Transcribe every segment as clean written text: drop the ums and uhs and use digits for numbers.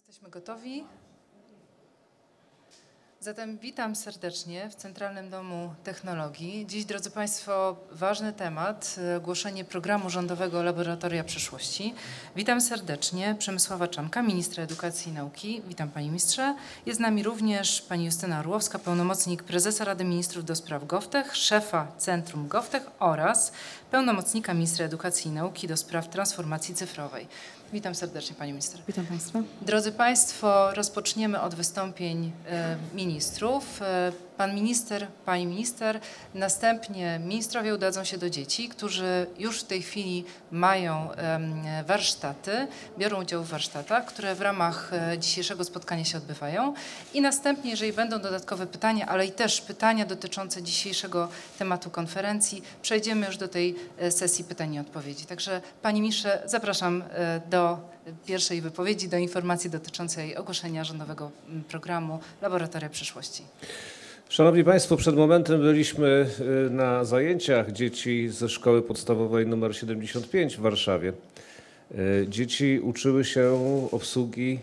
Jesteśmy gotowi. Zatem witam serdecznie w Centralnym Domu Technologii. Dziś, drodzy Państwo, ważny temat, ogłoszenie programu rządowego Laboratoria Przyszłości. Witam serdecznie Przemysława Czanka, ministra edukacji i nauki. Witam Panie Ministrze. Jest z nami również Pani Justyna Orłowska, pełnomocnik prezesa Rady Ministrów do spraw GovTech, szefa Centrum GovTech oraz pełnomocnika ministra edukacji i nauki do spraw transformacji cyfrowej. Witam serdecznie Pani Minister. Witam Państwa. Drodzy Państwo, rozpoczniemy od wystąpień ministrów. Pan minister, Pani minister, następnie ministrowie udadzą się do dzieci, którzy już w tej chwili mają warsztaty, biorą udział w warsztatach, które w ramach dzisiejszego spotkania się odbywają i następnie, jeżeli będą dodatkowe pytania, ale i też pytania dotyczące dzisiejszego tematu konferencji, przejdziemy już do tej sesji pytań i odpowiedzi. Także Panie Ministrze, zapraszam do pierwszej wypowiedzi, do informacji dotyczącej ogłoszenia rządowego programu Laboratoria Przyszłości. Szanowni Państwo, przed momentem byliśmy na zajęciach dzieci ze szkoły podstawowej nr 75 w Warszawie. Dzieci uczyły się obsługi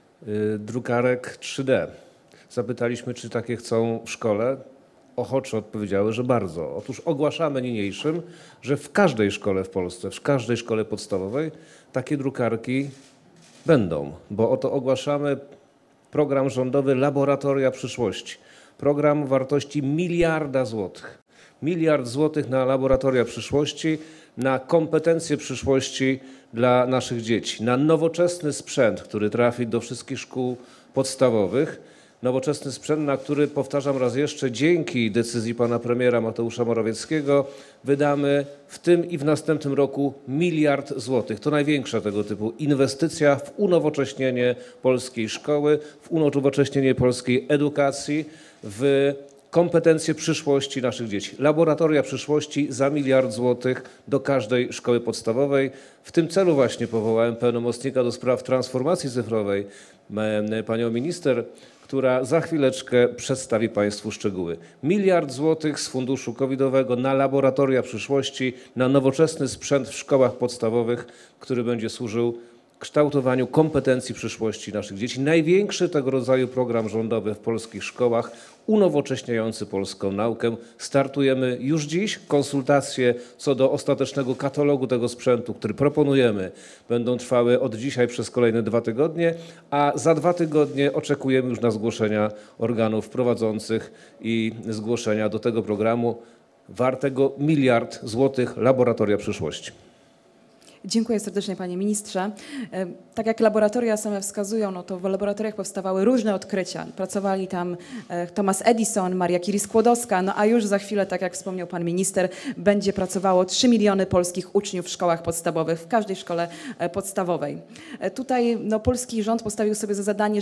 drukarek 3D. Zapytaliśmy, czy takie chcą w szkole. Ochoczo odpowiedziały, że bardzo. Otóż ogłaszamy niniejszym, że w każdej szkole w Polsce, w każdej szkole podstawowej takie drukarki będą, bo oto ogłaszamy program rządowy Laboratoria Przyszłości. Program wartości 1 miliarda złotych. 1 miliard złotych na laboratoria przyszłości, na kompetencje przyszłości dla naszych dzieci, na nowoczesny sprzęt, który trafi do wszystkich szkół podstawowych. Nowoczesny sprzęt, na który, powtarzam raz jeszcze, dzięki decyzji pana premiera Mateusza Morawieckiego wydamy w tym i w następnym roku 1 miliard złotych. To największa tego typu inwestycja w unowocześnienie polskiej szkoły, w unowocześnienie polskiej edukacji, w kompetencje przyszłości naszych dzieci. Laboratoria przyszłości za 1 miliard złotych do każdej szkoły podstawowej. W tym celu właśnie powołałem pełnomocnika do spraw transformacji cyfrowej, panią minister, która za chwileczkę przedstawi Państwu szczegóły. 1 miliard złotych z funduszu covidowego na laboratoria przyszłości, na nowoczesny sprzęt w szkołach podstawowych, który będzie służył kształtowaniu kompetencji przyszłości naszych dzieci. Największy tego rodzaju program rządowy w polskich szkołach, unowocześniający polską naukę. Startujemy już dziś. Konsultacje co do ostatecznego katalogu tego sprzętu, który proponujemy, będą trwały od dzisiaj przez kolejne 2 tygodnie, a za 2 tygodnie oczekujemy już na zgłoszenia organów prowadzących i zgłoszenia do tego programu wartego 1 miliard złotych Laboratoria Przyszłości. Dziękuję serdecznie Panie Ministrze. Tak jak laboratoria same wskazują, no to w laboratoriach powstawały różne odkrycia. Pracowali tam Thomas Edison, Maria Curie-Skłodowska, no a już za chwilę, tak jak wspomniał Pan Minister, będzie pracowało 3 miliony polskich uczniów w szkołach podstawowych, w każdej szkole podstawowej. Tutaj no, polski rząd postawił sobie za zadanie,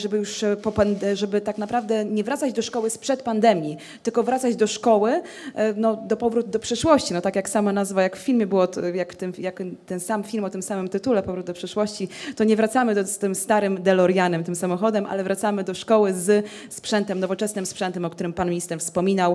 żeby tak naprawdę nie wracać do szkoły sprzed pandemii, tylko wracać do szkoły, no, do powrót do przyszłości. No tak jak sama nazwa, jak w filmie było, jak ten sam film o tym samym tytule, Powrót do przyszłości, to nie wracamy z tym starym DeLoreanem, tym samochodem, ale wracamy do szkoły z sprzętem, nowoczesnym sprzętem, o którym Pan Minister wspominał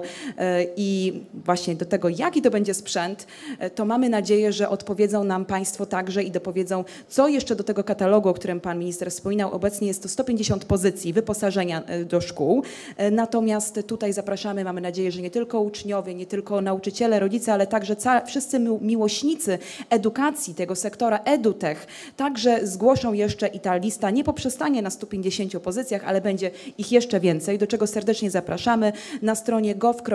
i właśnie do tego, jaki to będzie sprzęt, to mamy nadzieję, że odpowiedzą nam Państwo także i dopowiedzą, co jeszcze do tego katalogu, o którym Pan Minister wspominał. Obecnie jest to 150 pozycji wyposażenia do szkół, natomiast tutaj zapraszamy, mamy nadzieję, że nie tylko uczniowie, nie tylko nauczyciele, rodzice, ale także wszyscy miłośnicy edukacji, tego sektora EduTech także zgłoszą jeszcze i ta lista nie poprzestanie na 150 pozycjach, ale będzie ich jeszcze więcej, do czego serdecznie zapraszamy. Na stronie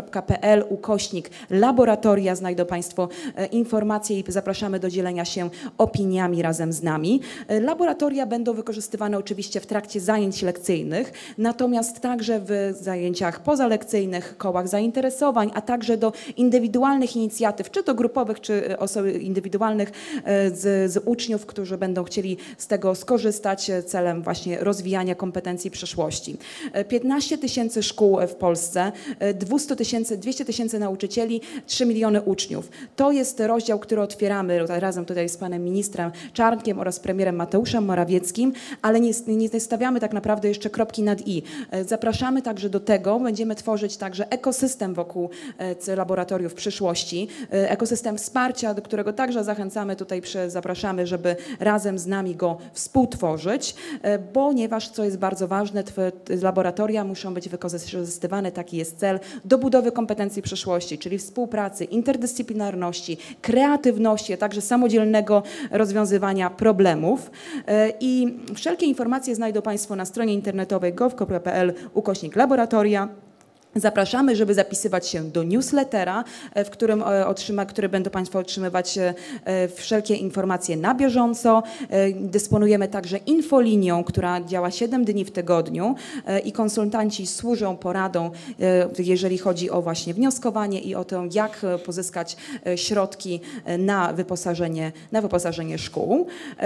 gov.pl/laboratoria znajdą Państwo informacje i zapraszamy do dzielenia się opiniami razem z nami. Laboratoria będą wykorzystywane oczywiście w trakcie zajęć lekcyjnych, natomiast także w zajęciach pozalekcyjnych, kołach zainteresowań, a także do indywidualnych inicjatyw, czy to grupowych, czy osoby indywidualnych z uczniów, którzy będą chcieli z tego skorzystać celem właśnie rozwijania kompetencji przyszłości. 15 000 szkół w Polsce, 200 000 nauczycieli, 3 miliony uczniów. To jest rozdział, który otwieramy razem tutaj z panem ministrem Czarnkiem oraz premierem Mateuszem Morawieckim, ale nie stawiamy tak naprawdę jeszcze kropki nad i. Zapraszamy także do tego, będziemy tworzyć także ekosystem wokół laboratoriów przyszłości, ekosystem wsparcia, do którego także zachęcamy tutaj przy zapraszamy, żeby razem z nami go współtworzyć, ponieważ, co jest bardzo ważne, laboratoria muszą być wykorzystywane, taki jest cel, do budowy kompetencji przyszłości, czyli współpracy, interdyscyplinarności, kreatywności, a także samodzielnego rozwiązywania problemów. I wszelkie informacje znajdą Państwo na stronie internetowej gov.pl/laboratoria. Zapraszamy, żeby zapisywać się do newslettera, w który będą Państwo otrzymywać wszelkie informacje na bieżąco. Dysponujemy także infolinią, która działa 7 dni w tygodniu i konsultanci służą poradą, jeżeli chodzi o właśnie wnioskowanie i o to, jak pozyskać środki na wyposażenie szkół.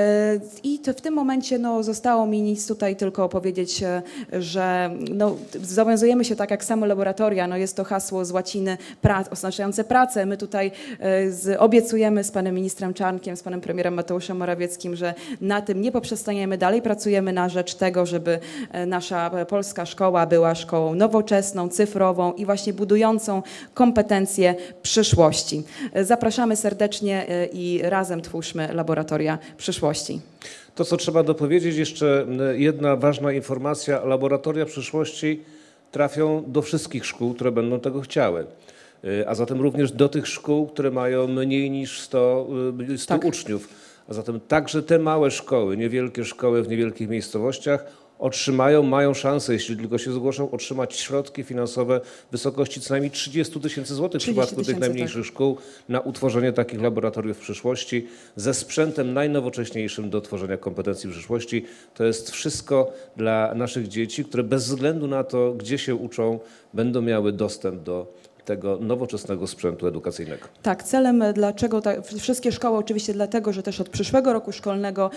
I w tym momencie zostało mi nic tutaj tylko powiedzieć, że zobowiązujemy się, tak jak samo laboratoria, jest to hasło z łaciny oznaczające pracę. My tutaj obiecujemy z panem ministrem Czarnkiem, z panem premierem Mateuszem Morawieckim, że na tym nie poprzestaniemy, dalej pracujemy na rzecz tego, żeby nasza polska szkoła była szkołą nowoczesną, cyfrową i właśnie budującą kompetencje przyszłości. Zapraszamy serdecznie i razem twórzmy laboratoria przyszłości. To, co trzeba dopowiedzieć, jeszcze jedna ważna informacja. Laboratoria przyszłości trafią do wszystkich szkół, które będą tego chciały, a zatem również do tych szkół, które mają mniej niż 100 uczniów. A zatem także te małe szkoły, niewielkie szkoły w niewielkich miejscowościach mają szansę, jeśli tylko się zgłoszą, otrzymać środki finansowe w wysokości co najmniej 30 000 złotych w przypadku tych najmniejszych szkół na utworzenie takich laboratoriów w przyszłości ze sprzętem najnowocześniejszym do tworzenia kompetencji w przyszłości. To jest wszystko dla naszych dzieci, które bez względu na to, gdzie się uczą, będą miały dostęp do tego nowoczesnego sprzętu edukacyjnego. Tak, celem, dlaczego wszystkie szkoły oczywiście dlatego, że też od przyszłego roku szkolnego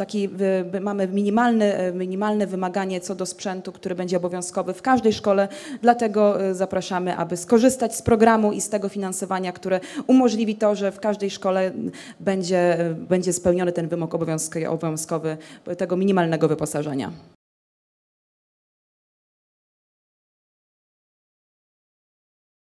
mamy minimalne wymaganie co do sprzętu, który będzie obowiązkowy w każdej szkole, dlatego zapraszamy, aby skorzystać z programu i z tego finansowania, które umożliwi to, że w każdej szkole będzie spełniony ten wymóg obowiązkowy tego minimalnego wyposażenia.